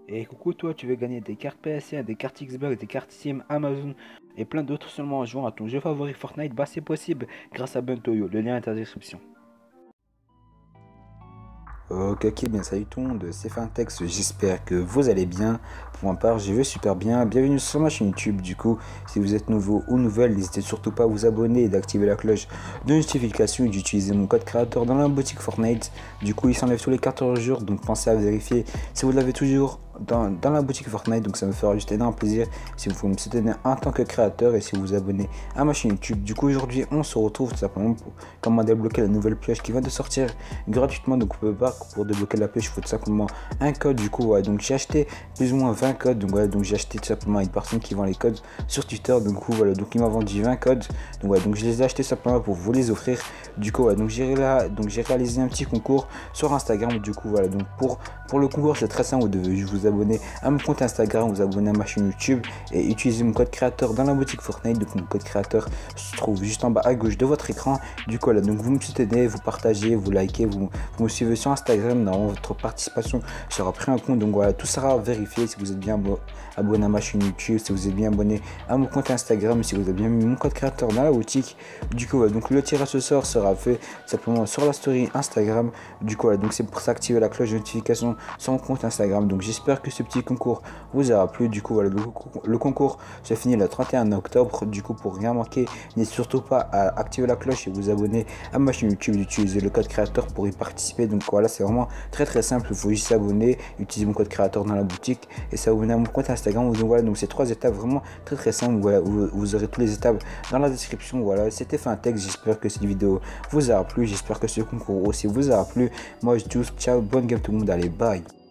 Et coucou toi, tu veux gagner des cartes PSN, des cartes Xbox, des cartes Steam, Amazon et plein d'autres seulement en jouant à ton jeu favori Fortnite? Bah c'est possible grâce à Buntoyo, le lien est dans la description. Ok, bien salut tout le monde, c'est Fintex, j'espère que vous allez bien. Pour ma part, je vais super bien. Bienvenue sur ma chaîne YouTube. Du coup, si vous êtes nouveau ou nouvelle, n'hésitez surtout pas à vous abonner et d'activer la cloche de notification et d'utiliser mon code créateur dans la boutique Fortnite. Du coup, il s'enlève tous les 14 jours, donc pensez à vérifier si vous l'avez toujours dans la boutique Fortnite. Donc ça me fera juste énorme plaisir si vous pouvez me soutenir en tant que créateur et si vous vous abonnez à ma chaîne YouTube. Du coup, aujourd'hui, on se retrouve tout simplement pour comment débloquer la nouvelle pioche qui vient de sortir gratuitement. Donc, on peut pas pour débloquer la pioche, il faut tout simplement un code. Du coup, voilà, donc j'ai acheté plus ou moins 20 codes. Donc voilà, donc j'ai acheté tout simplement à une personne qui vend les codes sur Twitter. Donc voilà, donc il m'a vendu 20 codes. Donc voilà, donc je les ai achetés simplement pour vous les offrir. Du coup, voilà, donc j'ai réalisé un petit concours sur Instagram. Du coup, voilà, donc pour le concours, c'est très simple. Vous devez juste vous abonner à mon compte Instagram, vous abonner à ma chaîne YouTube et utiliser mon code créateur dans la boutique Fortnite. Donc mon code créateur se trouve juste en bas à gauche de votre écran. Du coup, voilà, donc vous me soutenez, vous partagez, vous likez, vous me suivez sur Instagram. Normalement, votre participation sera prise en compte. Donc voilà, tout sera vérifié si vous êtes bien abonné à ma chaîne YouTube, si vous êtes bien abonné à mon compte Instagram, si vous avez bien mis mon code créateur dans la boutique. Du coup, voilà, donc le tirage au sort sera fait simplement sur la story Instagram. Du coup, voilà, donc c'est pour ça activer la cloche de notification sur mon compte Instagram. Donc j'espère que ce petit concours vous aura plu. Du coup, voilà, le concours se finit le 31 octobre. Du coup, pour rien manquer, n'hésitez surtout pas à activer la cloche et vous abonner à ma chaîne YouTube, d'utiliser le code créateur pour y participer. Donc voilà, c'est vraiment très simple. Il faut juste s'abonner, utiliser mon code créateur dans la boutique et s'abonner à mon compte Instagram. Donc voilà, donc c'est 3 étapes vraiment très simples. Voilà, vous aurez toutes les étapes dans la description. Voilà, c'était Fintex. J'espère que cette vidéo vous aura plu. J'espère que ce concours aussi vous aura plu. Moi, je dis ciao, bonne game tout le monde. Allez, bye.